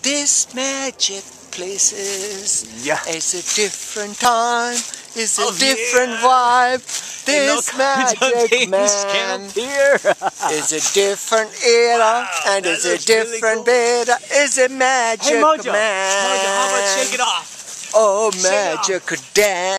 This magic places. Yeah. It's a different time. It's a different vibe. This magic man is a different era, and it's a different beta. It's a magic Hey, Mojo. man. Mojo, how about shake it off? Oh, magic dance.